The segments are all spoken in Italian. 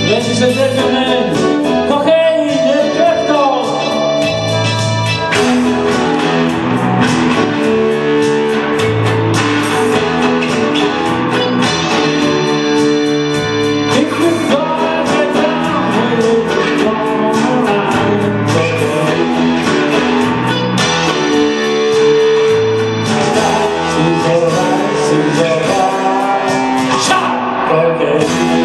Ladies and gentlemen, Cocaine del Crypto! If you find it down when it's gone around, seems alright, shot! Okay.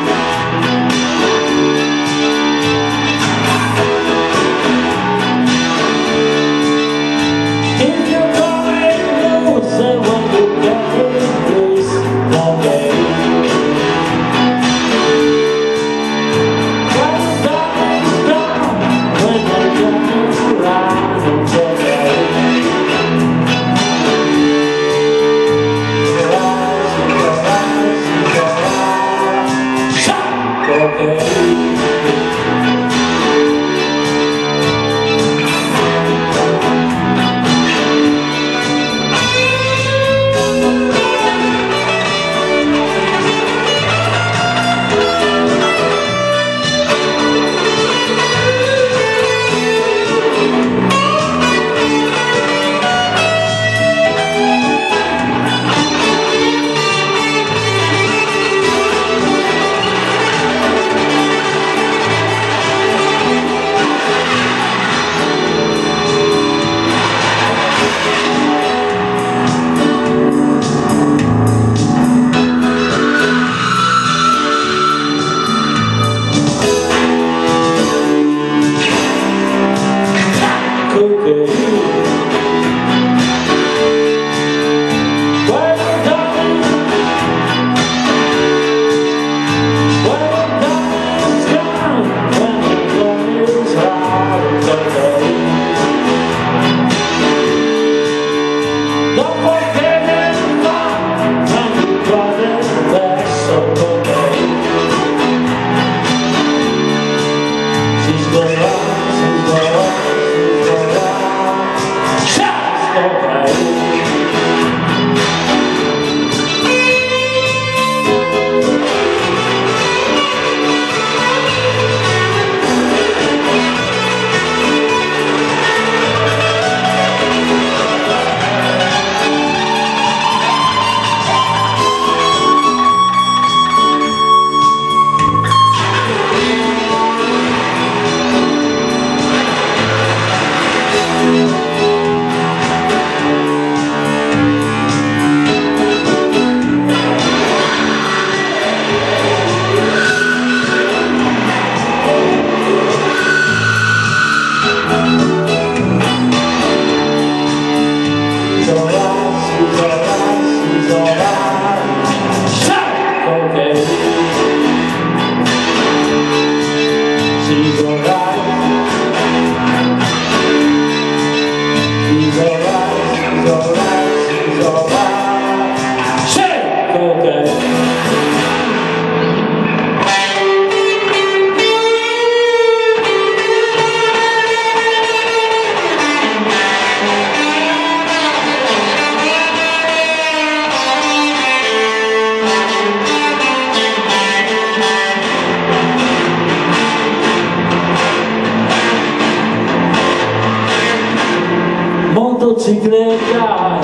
Motocicletta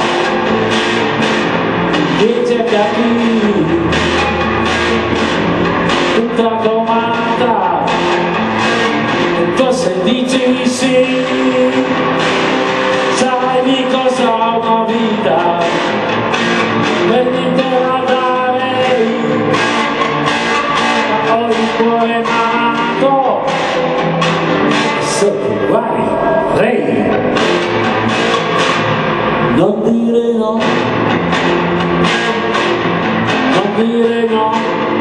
dice che qui tutta comanda e tu se dici sì sai di cosa ho una vita per nientela dare ma ho il cuore malato so che guai rei. Non dire no, non dire no,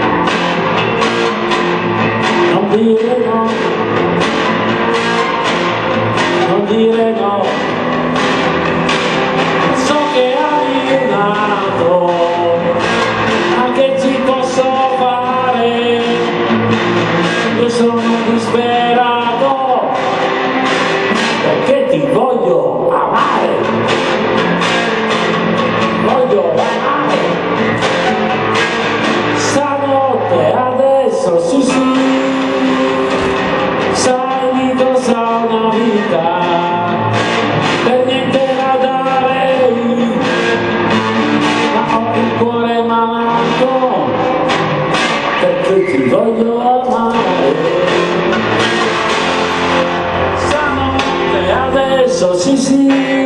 non dire no, non dire no, so che hai nato, ma che ci posso fare, io sono disperato, perché ti voglio amare. Stanotte adesso sì sì stanotte ti voglio amare. Stanotte adesso sì sì.